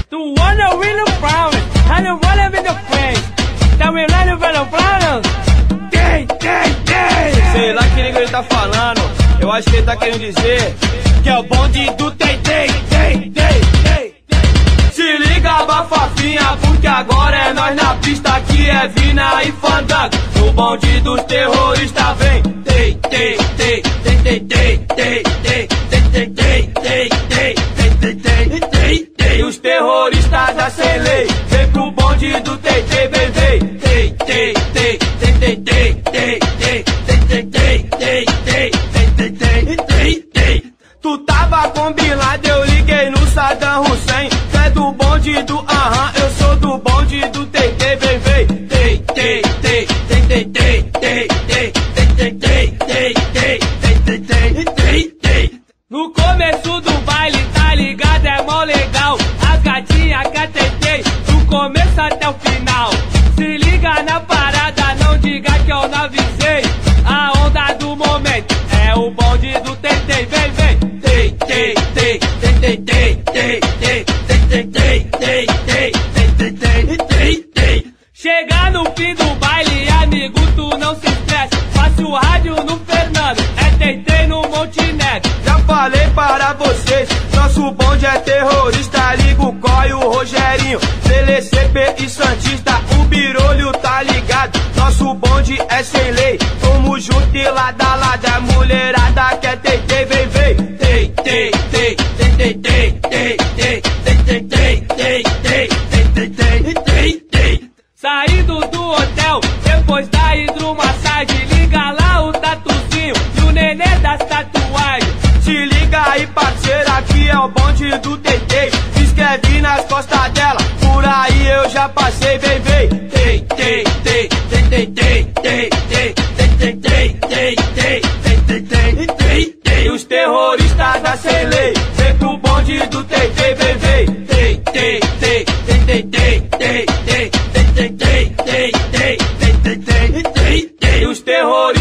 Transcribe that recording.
Tu wanna win the problem, I don't wanna be the friend. Tá me olhando pelo plano? Sei lá que língua ele tá falando. Eu acho que ele tá querendo dizer que é o bonde do tem. Se liga, abafafinha, porque agora é nós na pista, que é Vina e Fandango. O bonde dos terroristas vem. E os terroristas da sem lei, vem pro bonde do TT, vem. Tu tava com Bin Laden, eu liguei no Saddam Hussein. Tu é do bonde do aham, eu sou do bonde do TT, vem. No começo do baile, tá ligado, é mó legal. As gatinhas que atentei, do começo até o final. Se liga na parada, não diga que eu não avisei. A onda do momento é o bonde do TT, vem. Chegar no fim do baile, amigo, tu não se estresse. Passe o rádio no Fernando, é TT no Montenegro. Já falei para vocês, nosso bonde é terrorista. Liga o Coi, o Rogerinho, CLCP e Santista. O Birolho tá ligado, nosso bonde é sem lei. Tamo junto e lado a lado, a mulherada quer TT, vem. Saído do hotel, depois da hidromassagem, liga lá o tatuzinho e o nenê das tatuagens. Se liga aí, parceira, aqui é o bonde do TT. Escreve nas costas dela, por aí eu já passei, vem. E os terroristas da sem lei, vem pro bonde do TT, vem. E os terroristas